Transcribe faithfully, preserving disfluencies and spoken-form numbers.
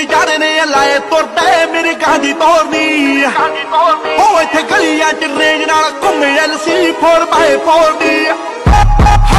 यारे ने लाए तुरते मेरी गांधी तोरनी हो इत्थे गलियां च रेंज नाल घुमे L C four by four the